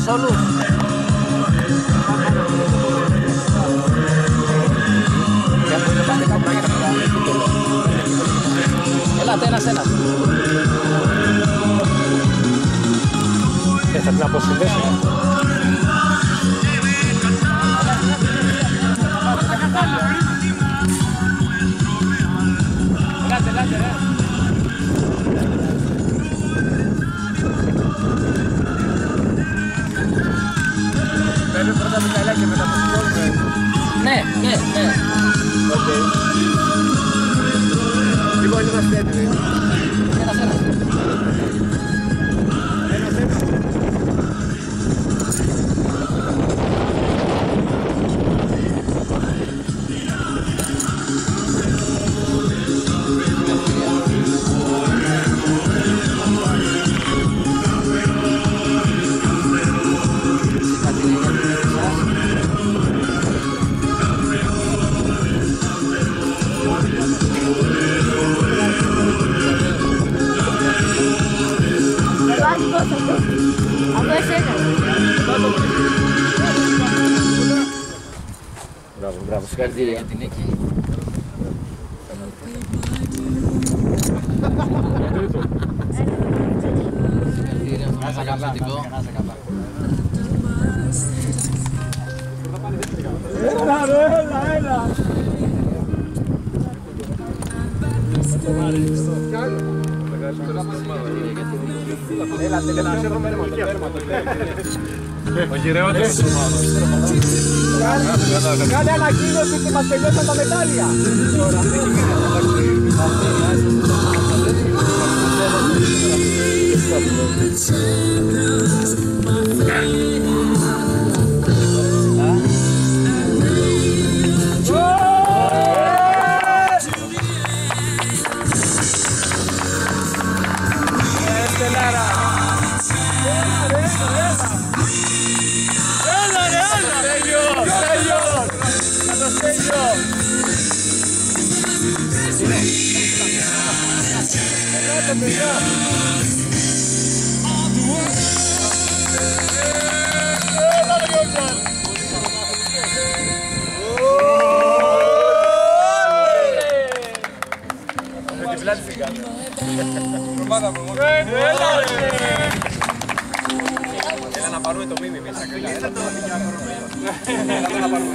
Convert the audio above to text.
στους όλους. Ελάτε ένας-ένας. Θα την αποσυνδέσουμε. Ελάτε ρε. Παίρνει πρώτα Μικαηλά και μετά το σκόλουμε. Ναι. Οκ. Λοιπόν, είμαστε έτοιμοι. Ένας-ένας. Μπράβο, συγχαρητήρια για την νίκη. Συγχαρητήρια, αυτό είναι θετικό. Έλα. Έλα, τελευταίο ο γυρεώτης. Κάνε ανακοίνωση και μας τελειώσαν τα μετάλλια. Έλα να πάρουμε το μίμη μέσα. Έλα να πάρουμε.